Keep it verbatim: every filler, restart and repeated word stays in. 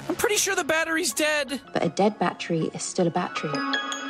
I'm pretty sure the battery's dead. But a dead battery is still a battery.